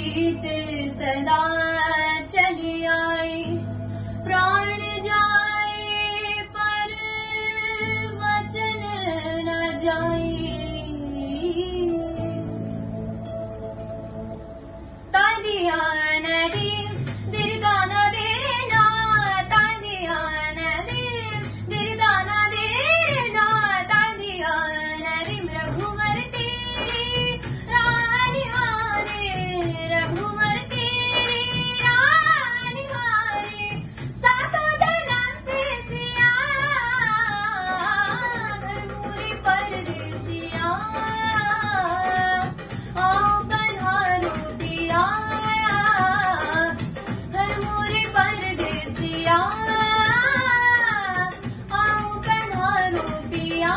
प्रीत सदा चली आई, प्राण जाए पर वचन न जाए। तादिया नदी दिरदाना देना, तादिया नदी दिरदाना देना, तादिया नदी रघुवर तेरी रानी हारे, रघुवर तेरी रानी हारे, सातों जन्म से सिया धर्मपुरी परदेसिया, आओ पधारो पिया धर्मपुरी परदेसिया, आओ पधारो पिया।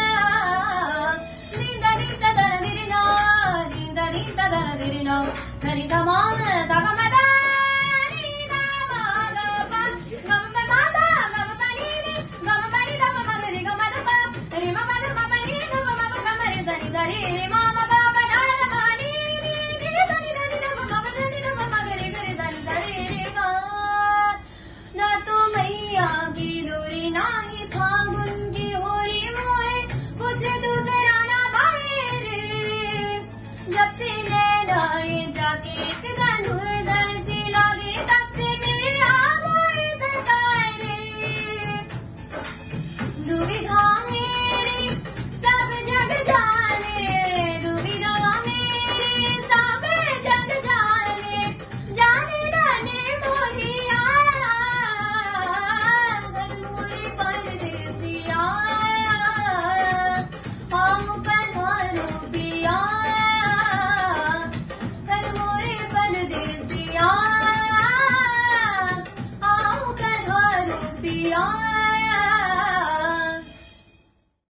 नींदा नींदा दर दिरना, नींदा नींदा दर दिरना, धरी धमान धगमदा नींदा मागपा, गम मादा गम पनीनी, गम पनी धम मगरी गमदपा, रे ममद ममनी धम मम गमरे धनी धरी रे मामा बाबा नार मानी रे धनी धनी धम मम धनी धम मगरे गरे धनी धरी रे गा। ना तो मैया की लोरी ना ही फागुन की होरी मोहे, मुझे दूसरा ना भाई रे। जब से नैनाए जाके एक धनुर धरती लागे, तब से मेरे आंखों सताए रे। दुविधा मेरी सब जग जाने, दुविधा मेरी सब जग जाने, जाने जाने मोहिया धर्मपुरी परदेसिया, आओ पधारो पिया।